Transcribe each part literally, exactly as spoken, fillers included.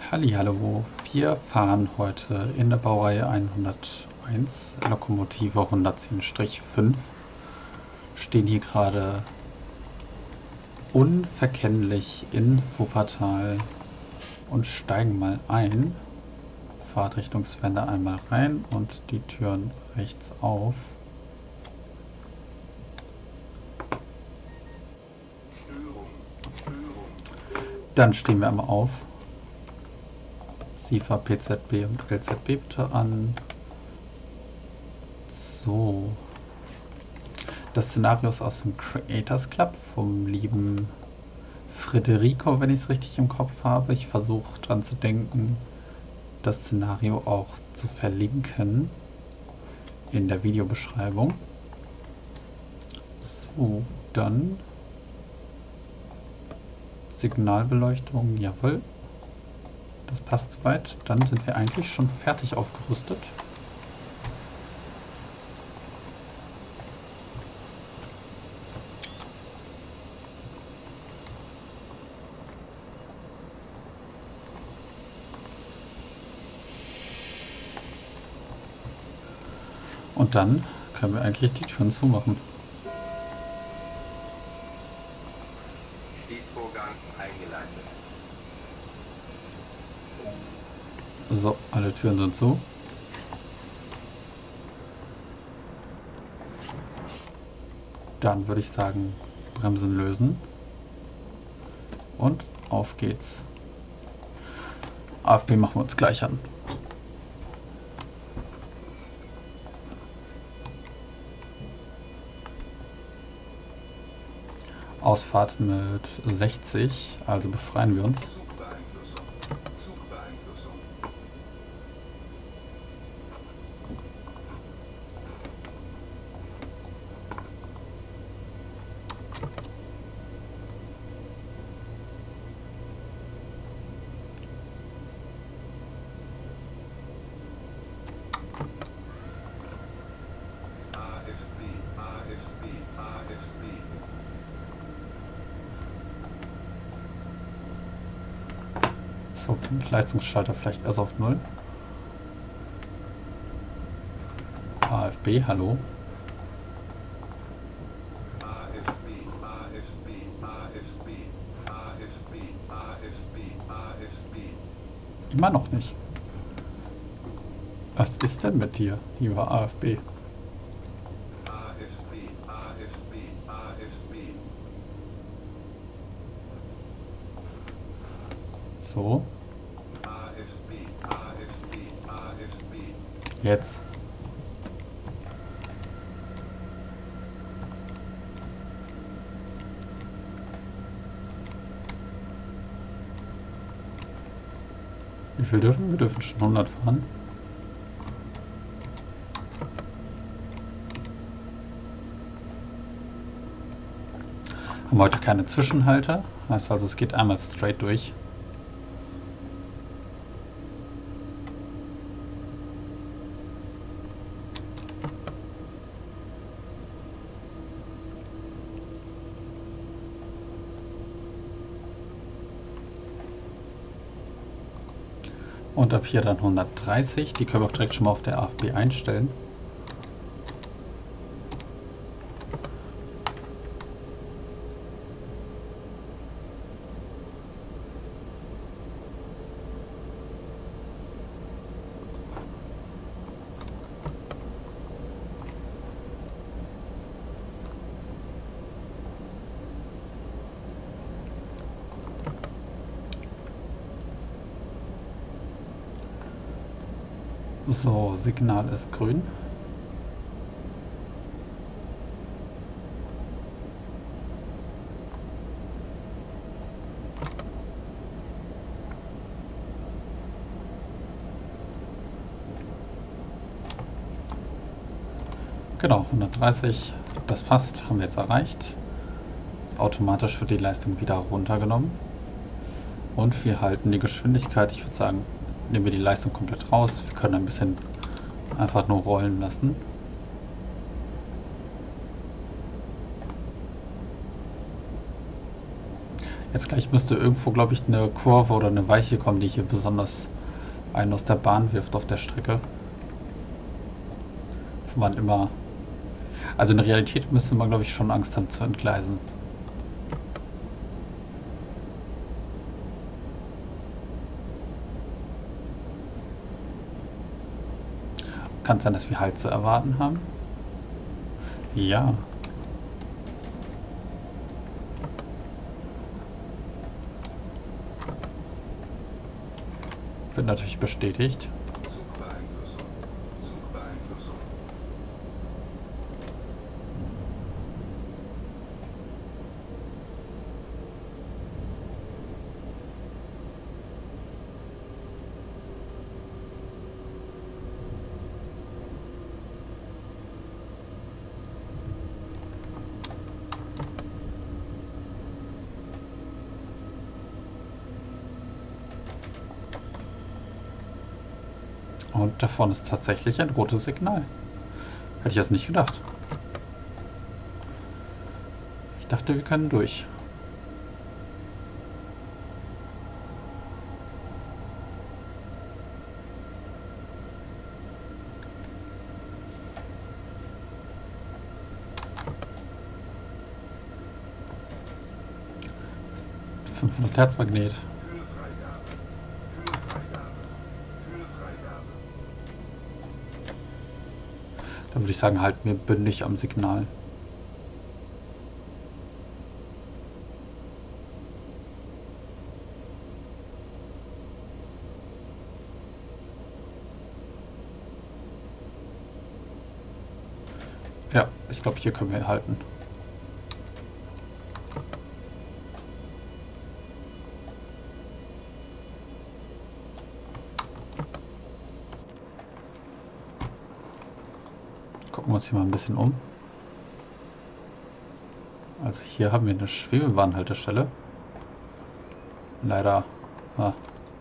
Hallihallo, wir fahren heute in der Baureihe hunderteins, Lokomotive hundertzehn fünf, stehen hier gerade unverkennlich in Wuppertal und steigen mal ein. Fahrtrichtungswende einmal rein und die Türen rechts auf. Dann stehen wir einmal auf. Sie fahr P Z B und L Z B bitte an. So. Das Szenario ist aus dem Creators Club vom lieben Federico, wenn ich es richtig im Kopf habe. Ich versuche dran zu denken, das Szenario auch zu verlinken in der Videobeschreibung. So, dann Signalbeleuchtung, jawohl. Das passt soweit. Dann sind wir eigentlich schon fertig aufgerüstet. Und dann können wir eigentlich die Türen zumachen. Schließvorgang eingeleitet. So, alle Türen sind zu. Dann würde ich sagen, Bremsen lösen. Und auf geht's. A F B machen wir uns gleich an. Ausfahrt mit sechzig, also befreien wir uns. Zugbeeinflussung. Zugbeeinflussung. A F B, A F B, A F B. So, Leistungsschalter vielleicht erst auf null. A F B, hallo. A F B, A F B, A F B, A F B, A F B, A F B. Immer noch nicht. Was ist denn mit dir, lieber A F B? A F B, A F B, A F B. So, A F B, A F B, A F B. jetzt. Wie viel dürfen wir? Wir dürfen schon hundert fahren. Haben heute keine Zwischenhalte. Heißt also, es geht einmal straight durch. Und ab hier dann hundertdreißig. Die können wir auch direkt schon mal auf der A F B einstellen. So, Signal ist grün. Genau, hundertdreißig, das passt, haben wir jetzt erreicht. Automatisch wird die Leistung wieder runtergenommen. Und wir halten die Geschwindigkeit, ich würde sagen, nehmen wir die Leistung komplett raus. Wir können ein bisschen einfach nur rollen lassen. Jetzt gleich müsste irgendwo, glaube ich, eine Kurve oder eine Weiche kommen, die hier besonders einen aus der Bahn wirft auf der Strecke. Wo man immer... Also in der Realität müsste man, glaube ich, schon Angst haben zu entgleisen. Kann sein, dass wir Halt zu erwarten haben. Ja. Wird natürlich bestätigt. Zugbeeinflussung. Zugbeeinflussung. Und davon ist tatsächlich ein rotes Signal. Hätte ich jetzt nicht gedacht. Ich dachte, wir können durch. fünfhundert Hertz Magnet. Kühlfreigabe. Kühlfreigabe. Kühlfreigabe. Dann würde ich sagen, halten wir bündig am Signal. Ja, ich glaube, hier können wir halten. Gucken wir uns hier mal ein bisschen um. Also hier haben wir eine Schwebebahnhaltestelle. Leider ah,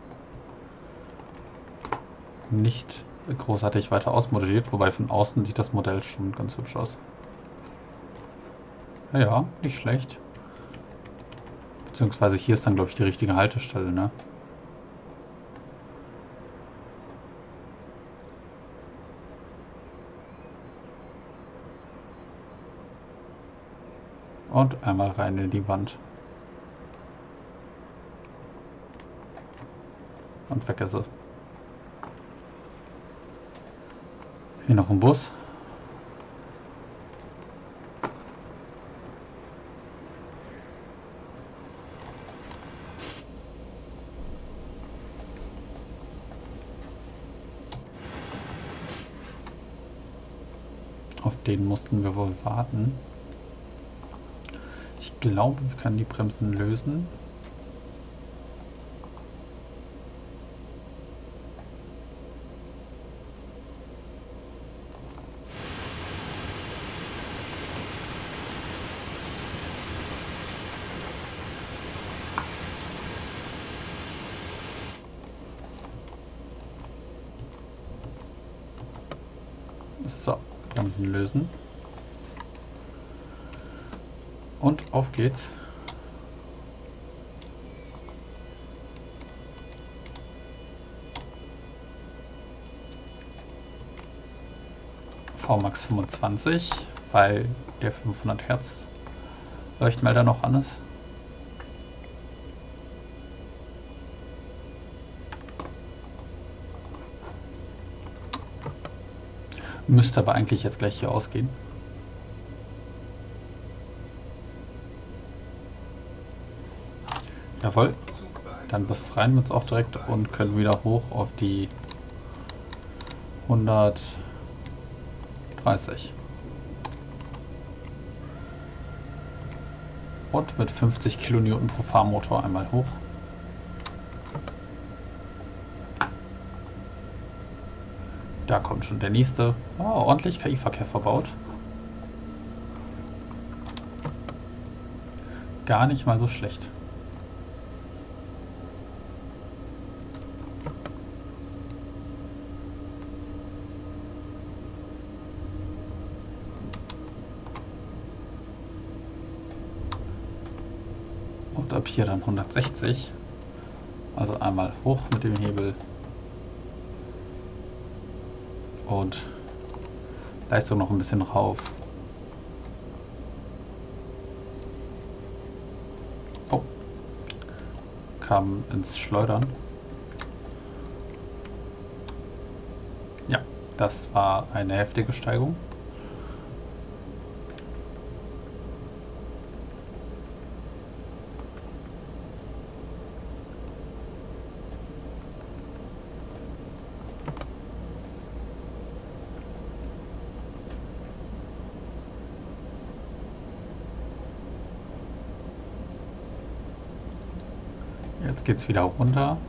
nicht großartig weiter ausmodelliert, wobei von außen sieht das Modell schon ganz hübsch aus. Ja, ja, nicht schlecht. Beziehungsweise hier ist dann, glaube ich, die richtige Haltestelle, ne? Und einmal rein in die Wand. Und weg ist sie. Hier noch ein Bus. Auf den mussten wir wohl warten. Ich glaube, wir können die Bremsen lösen. So, Bremsen lösen. Und auf geht's. V Max fünfundzwanzig, weil der fünfhundert Hertz Leuchtmelder noch an ist. Müsste aber eigentlich jetzt gleich hier ausgehen. Jawohl. Dann befreien wir uns auch direkt und können wieder hoch auf die hundertdreißig. Und mit fünfzig Kilonewton pro Fahrmotor einmal hoch. Da kommt schon der nächste. Oh, ordentlich K I-Verkehr verbaut. Gar nicht mal so schlecht. ab hier dann hundertsechzig. Also einmal hoch mit dem Hebel. Und Leistung noch ein bisschen rauf. Oh. Kam ins Schleudern. Ja, das war eine heftige Steigung. Jetzt geht's wieder runter.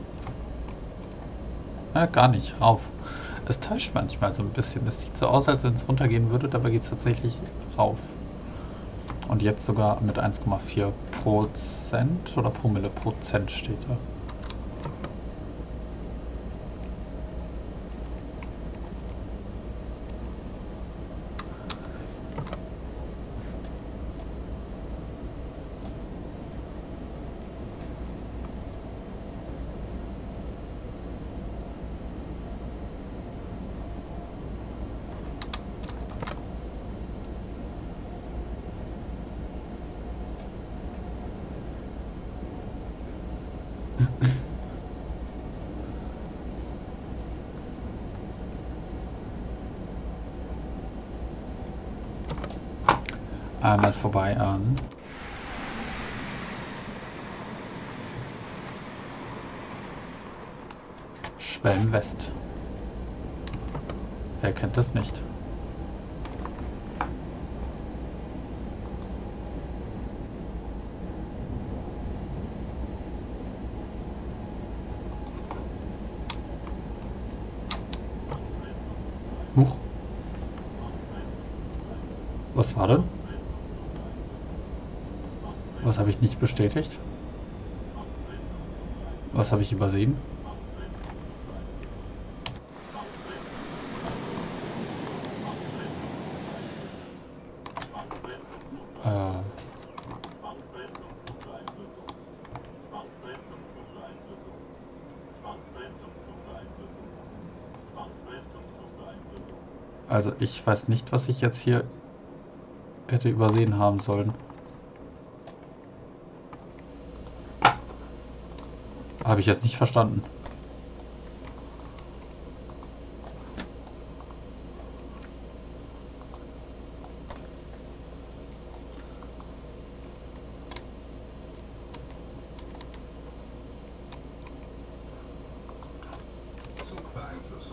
Äh, gar nicht, rauf. Es täuscht manchmal so ein bisschen. Es sieht so aus, als wenn es runtergehen würde, dabei geht es tatsächlich rauf. Und jetzt sogar mit eins Komma vier Prozent oder Promille Prozent steht da. Einmal vorbei an Schwelm West. Wer kennt das nicht? Huch. Was war denn? Was habe ich nicht bestätigt? Was habe ich übersehen? Äh. Also ich weiß nicht, was ich jetzt hier hätte übersehen haben sollen. Habe ich jetzt nicht verstanden. Zugbeeinflussung.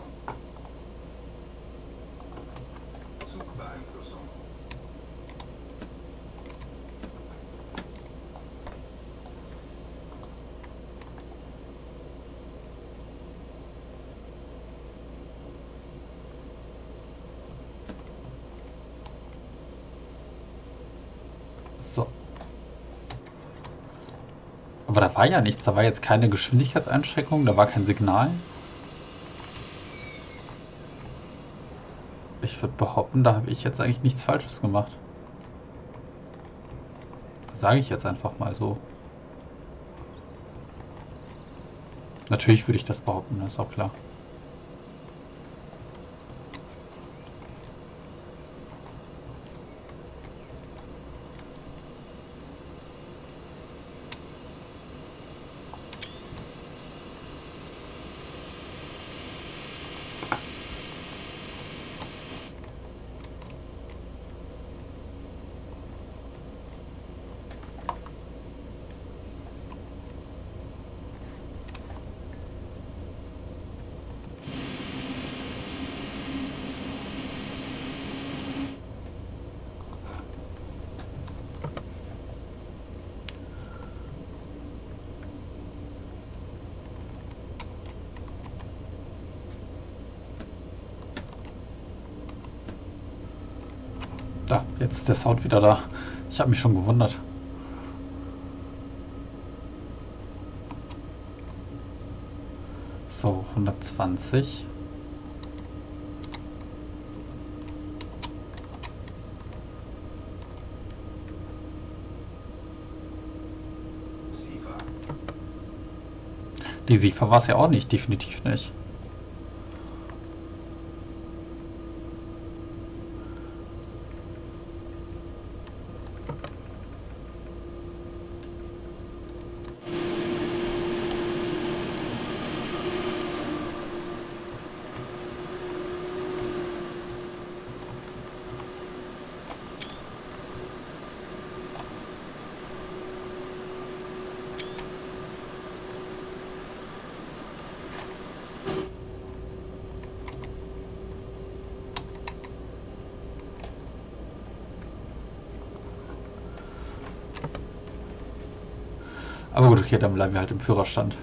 Zugbeeinflussung. So. Aber da war ja nichts. Da war jetzt keine Geschwindigkeitseinschränkung. Da war kein Signal. Ich würde behaupten, da habe ich jetzt eigentlich nichts Falsches gemacht. Sage ich jetzt einfach mal so. Natürlich würde ich das behaupten, das ist auch klar. Da, jetzt ist der Sound wieder da. Ich habe mich schon gewundert. So, hundertzwanzig. Sie Die SIFA war es ja auch nicht, definitiv nicht. Aber gut, okay, dann bleiben wir halt im Führerstand.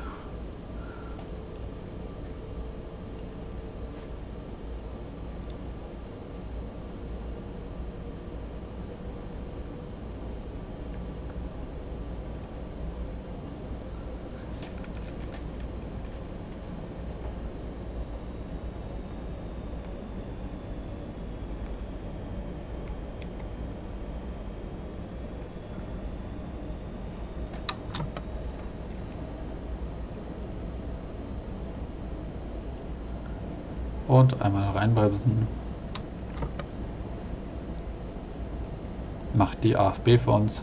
Und einmal reinbremsen. Macht die A F B für uns.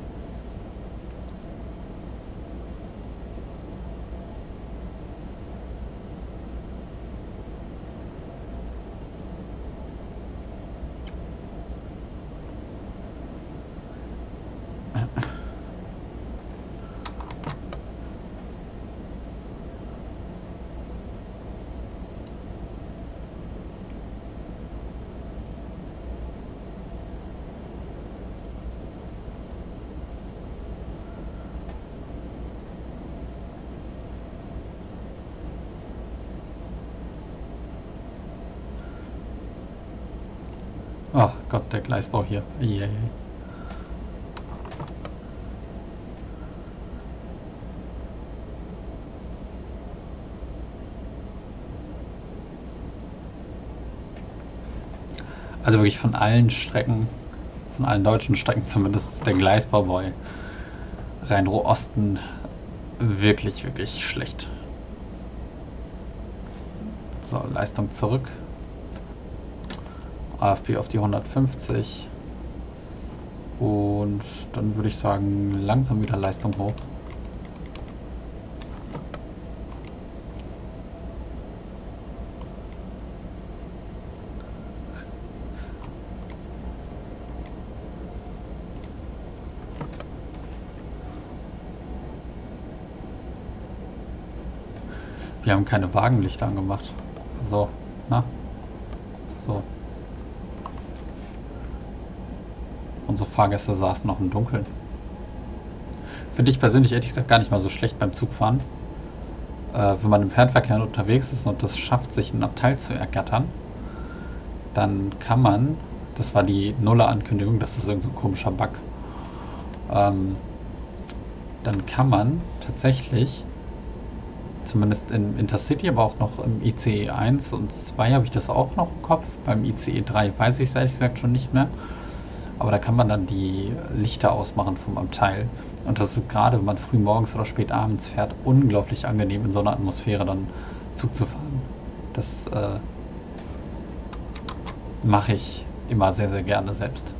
Ach Gott, der Gleisbau hier. Eieiei. Also wirklich von allen Strecken, von allen deutschen Strecken zumindest, ist der Gleisbau bei Rhein-Ruhr-Osten wirklich, wirklich schlecht. So, Leistung zurück. A F B auf die hundertfünfzig. Und dann würde ich sagen, langsam wieder Leistung hoch. Wir haben keine Wagenlichter angemacht. So, na? So. Unsere Fahrgäste saßen noch im Dunkeln. Finde ich persönlich ehrlich gesagt gar nicht mal so schlecht beim Zugfahren. Äh, wenn man im Fernverkehr unterwegs ist und das schafft, sich ein Abteil zu ergattern, dann kann man, das war die Nuller-Ankündigung, das ist irgend so ein komischer Bug, ähm, dann kann man tatsächlich, zumindest im Intercity, aber auch noch im I C E eins und zwei habe ich das auch noch im Kopf, beim I C E drei weiß ich es ehrlich gesagt schon nicht mehr. Aber da kann man dann die Lichter ausmachen vom Abteil. Und das ist gerade, wenn man früh morgens oder spät abends fährt, unglaublich angenehm in so einer Atmosphäre dann Zug zu fahren. Das äh, mache ich immer sehr, sehr gerne selbst.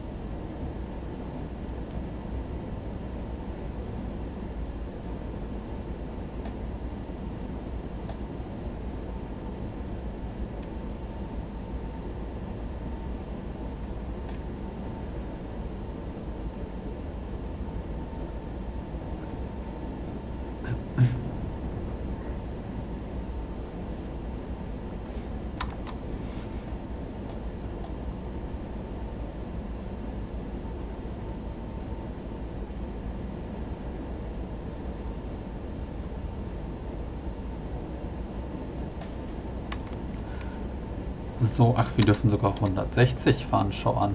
So, ach, wir dürfen sogar hundertsechzig fahren, schau an.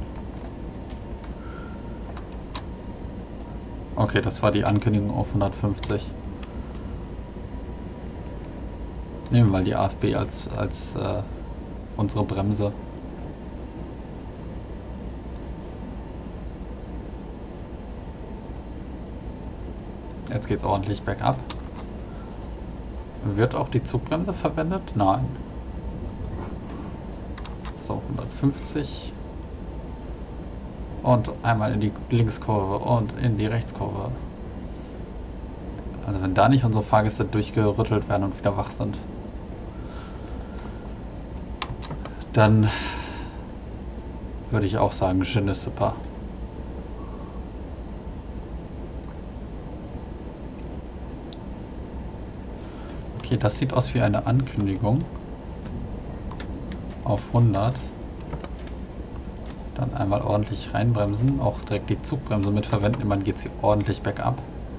Okay, das war die Ankündigung auf hundertfünfzig. Nehmen wir mal die A F B als, als äh, unsere Bremse. Jetzt geht's ordentlich bergab. Wird auch die Zugbremse verwendet? Nein. So, hundertfünfzig. Und einmal in die Linkskurve und in die Rechtskurve. Also wenn da nicht unsere Fahrgäste durchgerüttelt werden und wieder wach sind, dann würde ich auch sagen, je ne sais pas. Okay, das sieht aus wie eine Ankündigung. Auf hundert. Dann einmal ordentlich reinbremsen. Auch direkt die Zugbremse mit verwenden. Immerhin geht sie ordentlich bergab.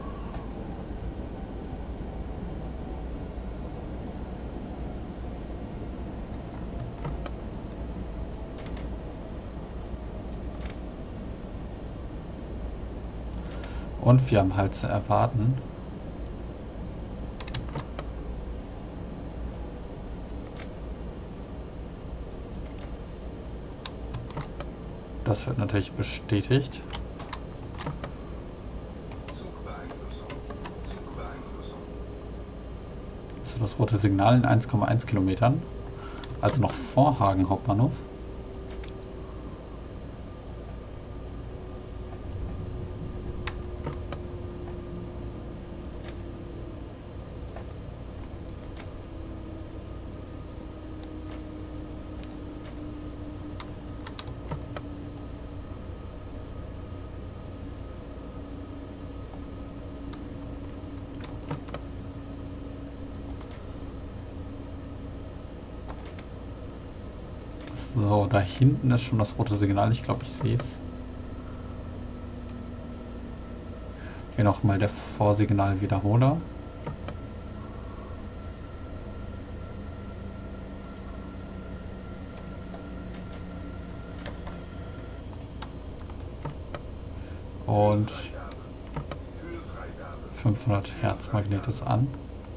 Und wir haben halt zu erwarten. Das wird natürlich bestätigt. Zugbeeinflussung. Zugbeeinflussung. So, das rote Signal in eins Komma eins Kilometern. Also noch vor Hagen Hauptbahnhof. So, da hinten ist schon das rote Signal. Ich glaube, ich sehe es. Hier nochmal der Vorsignal-Wiederholer. Und fünfhundert Hertz Magnet ist an.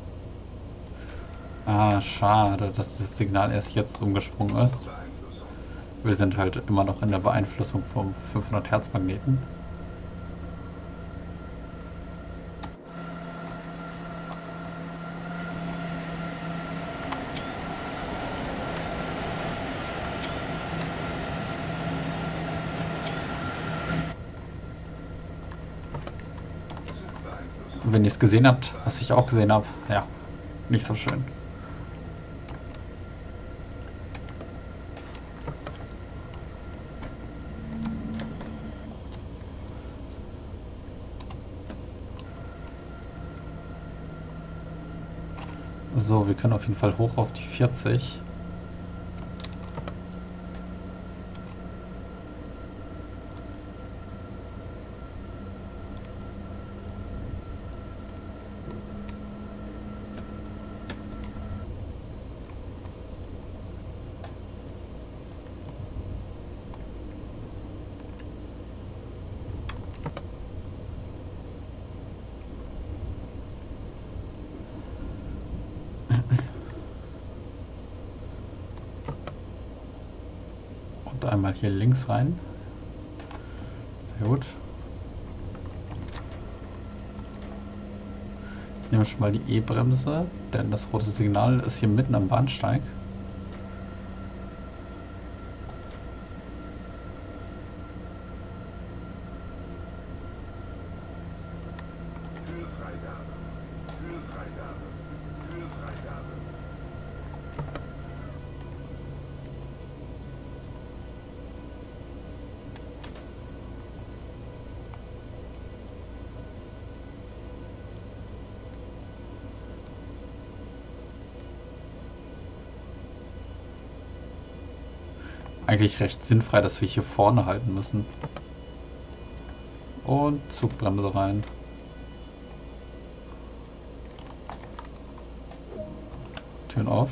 Ah, schade, dass das Signal erst jetzt umgesprungen ist. Wir sind halt immer noch in der Beeinflussung vom fünfhundert Hertz Magneten. Und wenn ihr es gesehen habt, was ich auch gesehen habe, ja, nicht so schön. So, wir können auf jeden Fall hoch auf die vierzig. Und einmal hier links rein. Sehr gut. Ich nehme schon mal die E-Bremse, denn das rote Signal ist hier mitten am Bahnsteig. Kühlfreigabe. Kühlfreigabe. Kühlfreigabe. Eigentlich recht sinnfrei, dass wir hier vorne halten müssen. Und Zugbremse rein. Türen auf.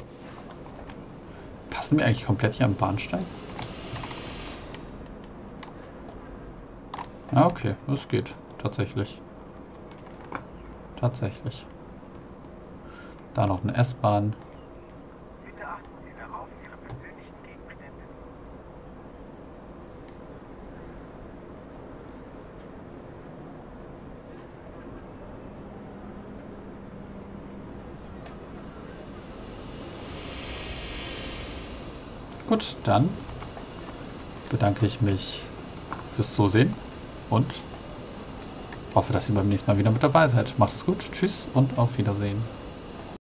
Passen wir eigentlich komplett hier am Bahnsteig? Ah, okay, das geht. Tatsächlich. Tatsächlich. Da noch eine S-Bahn. Bitte achten Sie darauf, Ihre persönlichen Gegenstände. Gut, dann bedanke ich mich fürs Zusehen und hoffe, dass ihr beim nächsten Mal wieder mit dabei seid. Macht es gut, tschüss und auf Wiedersehen.